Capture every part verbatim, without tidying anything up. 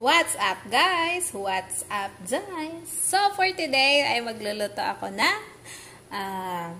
What's up guys? What's up guys? So for today ay magluluto ako ng uh,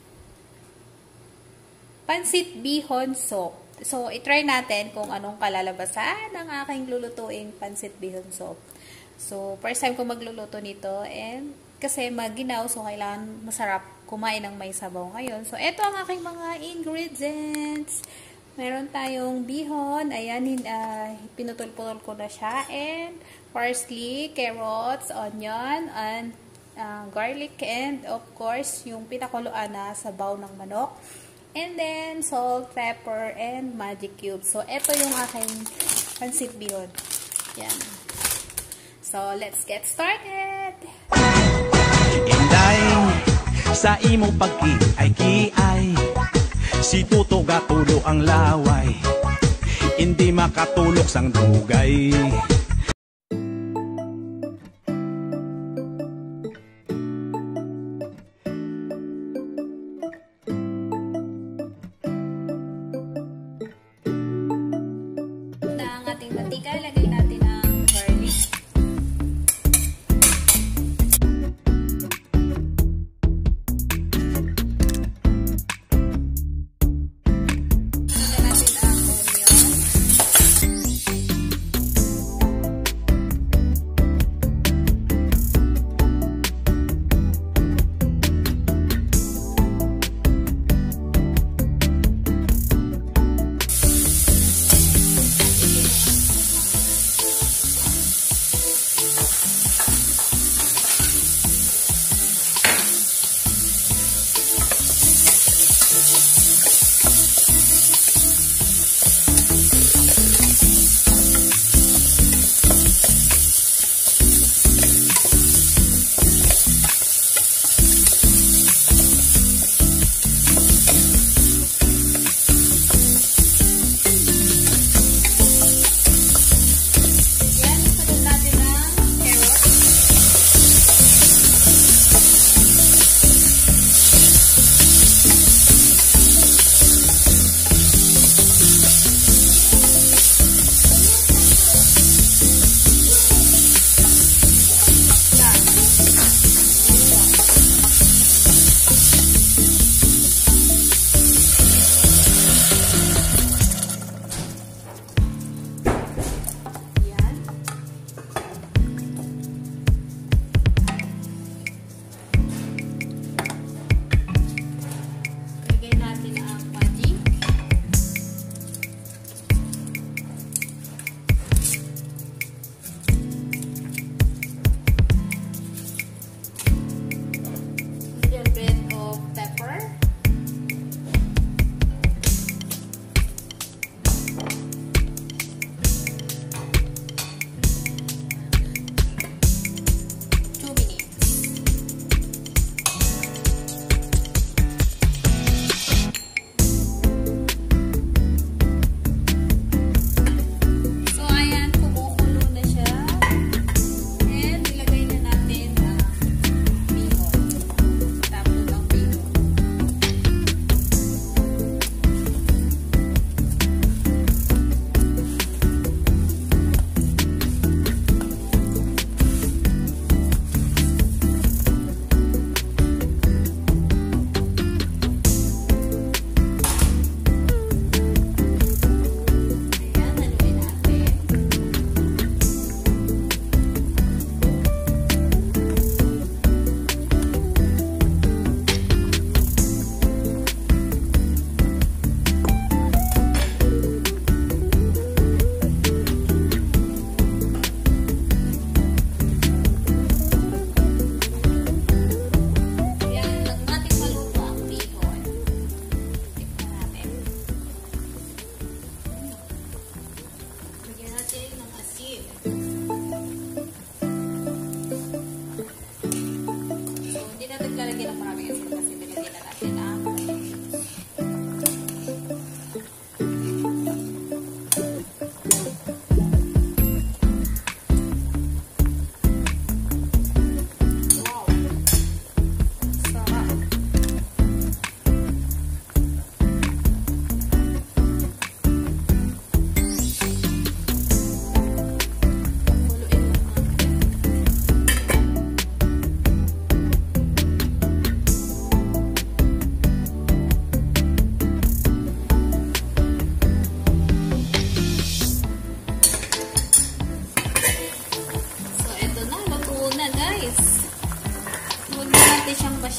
pancit bihon soup. So i-try natin kung anong kalalabasan ng aking lulutuing pancit bihon soup. So first time ko magluluto nito and kasi maginaw so kailangan masarap kumain ng may sabaw ngayon. So ito ang aking mga ingredients. Meron tayong bihon, ayan, uh, pinutol-putol ko na siya, and parsley, carrots, onion, and uh, garlic, and of course, yung pinakuluan na sabaw ng manok, and then salt, pepper, and magic cube. So, ito yung aking pancit bihon. Yan. So, let's get started! Inday, sa imo pagki-ay-ki-ay, si Tuto gatulo ang laway, hindi makatulok sang dugay. Ang ating mantika, lagay natin ang garlic.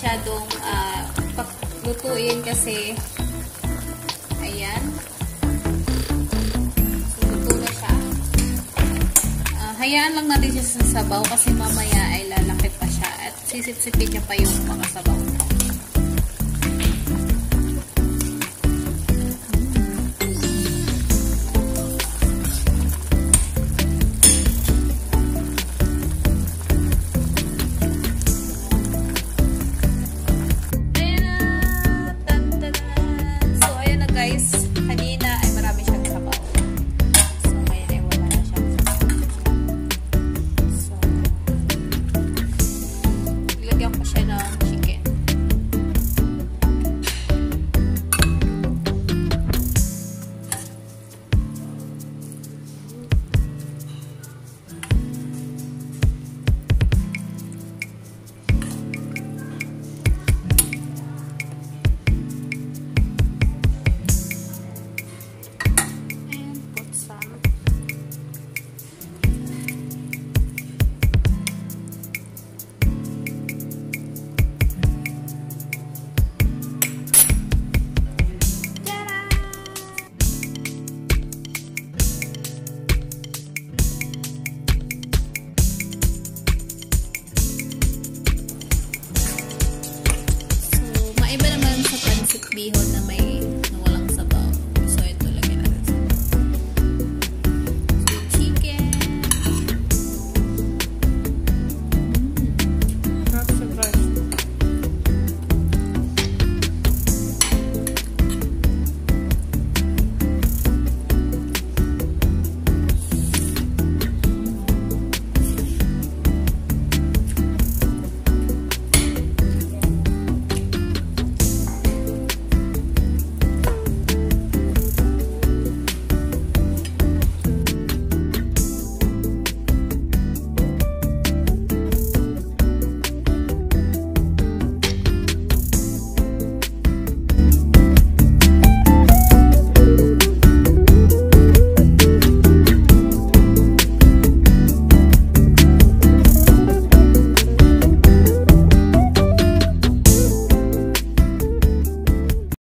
masyadong uh, lutuin kasi ayan. So, luto na siya. Uh, hayaan lang natin siya sa sabaw kasi mamaya ay lalaki pa siya at sisip-sipin niya pa yung makasabaw. Bihon na